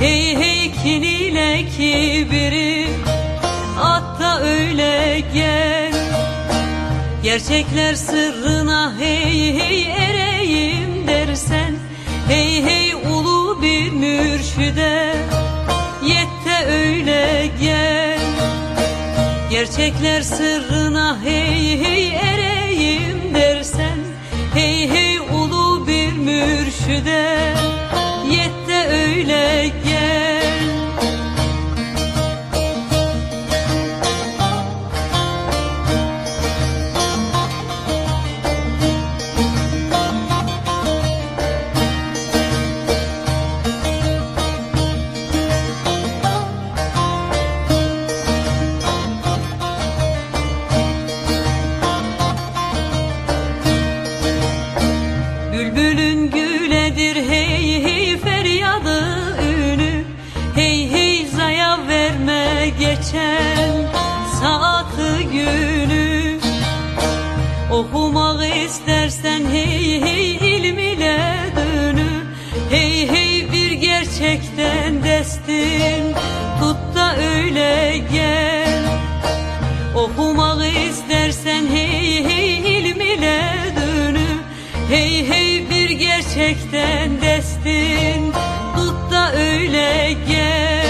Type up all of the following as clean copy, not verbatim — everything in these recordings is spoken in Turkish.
Hey hey kin ile kibiri at da öyle gel. Gerçekler sırrına hey hey ereyim dersen, hey hey ulu bir mürşide yet de öyle gel. Gerçekler sırrına hey hey ereyim dersen, hey hey ulu bir mürşide yet de öyle gel. Bülbülün güledir hey hey feryadı ünü, hey hey zaya verme geçen saati günü. Okumak istersen hey hey ilim ile dönü, hey hey bir gerçekten destin tut da öyle gel. Okumak istersen hey hey ilim ile dönü, hey hey bir gerçekten destin tut da öyle gel.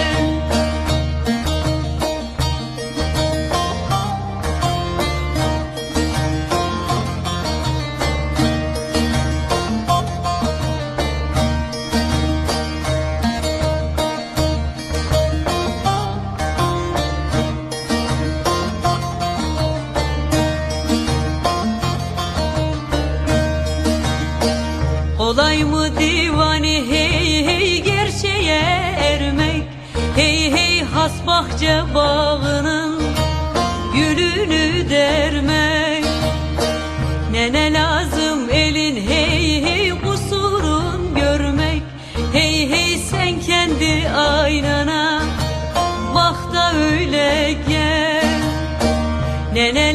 Kolay mı divani hey hey gerçeğe ermek, hey hey has bahçe bağının gülünü dermek. Ne lazım elin hey hey kusurun görmek, hey hey sen kendi aynana bak da öyle gel.